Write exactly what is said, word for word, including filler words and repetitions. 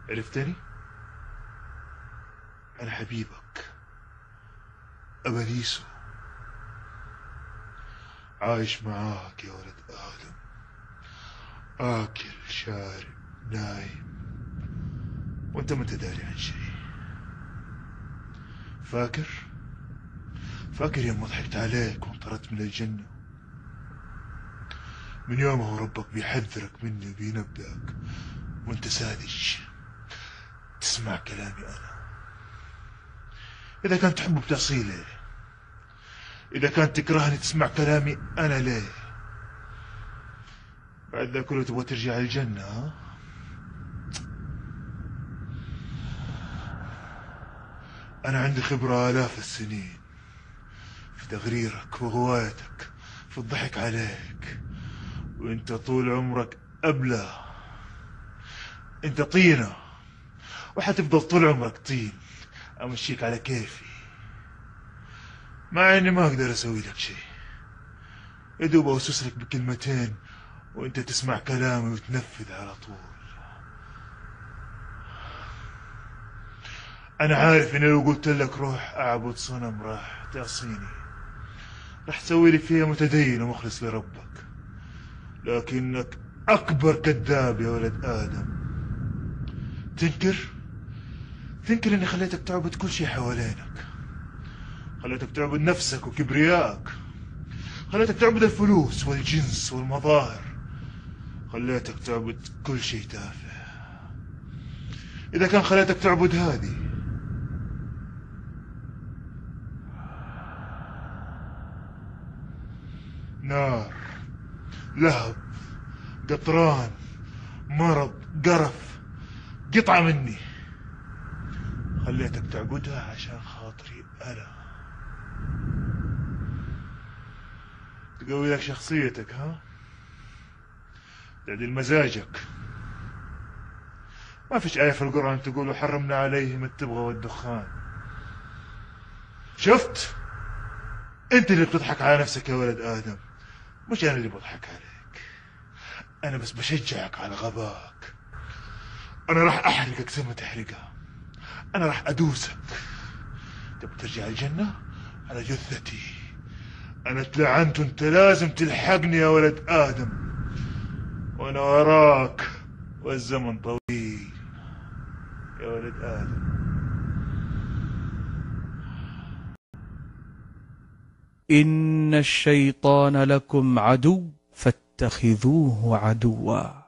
عرفتني؟ أنا حبيبك أبليسو، عايش معاك يا ولد آدم، آكل شارب نايم وأنت ما تداري عن شيء. فاكر؟ فاكر يوم ضحكت عليك وانطردت من الجنة؟ من يومه ربك بيحذرك مني وبينبهك وانت ساذج تسمع كلامي أنا. إذا كنت تحب بتعصي ليه؟ إذا كنت تكرهني تسمع كلامي أنا ليه؟ بعد ذا كله تبغى ترجع الجنة ها؟ أنا عندي خبرة آلاف السنين في تغريرك وغوايتك، في الضحك عليك، وانت طول عمرك أبلة. انت طينة وحتفضل طول عمرك طين، أمشيك على كيفي مع اني ما اقدر اسوي لك شيء، يدوب اوسوس لك بكلمتين وانت تسمع كلامي وتنفذ على طول. انا عارف اني لو قلت لك روح اعبد صنم راح تعصيني، راح تسوي لي فيها متدين ومخلص لربك، لكنك اكبر كذاب يا ولد ادم. تنكر تنكر اني خليتك تعبد كل شيء حوالينك، خليتك تعبد نفسك وكبريائك، خليتك تعبد الفلوس والجنس والمظاهر، خليتك تعبد كل شيء تافه. إذا كان خليتك تعبد هذه، نار، لهب، قطران، مرض، قرف، قطعة مني، خليتك تعبدها عشان خاطري أنا، تقوي لك شخصيتك ها، تعدل مزاجك. ما فيش آية في القرآن تقول وحرمنا عليهم التبغ والدخان. شفت؟ انت اللي بتضحك على نفسك يا ولد آدم، مش أنا اللي بضحك عليك. أنا بس بشجعك على غباك. أنا راح أحرقك زي ما تحرقها، أنا راح أدوسك. تبي ترجع الجنة على جثتي، أنا اتلعنت وأنت لازم تلحقني يا ولد آدم، وأنا وراك والزمن طويل يا ولد آدم. إن الشيطان لكم عدو فاتخذوه عدوا.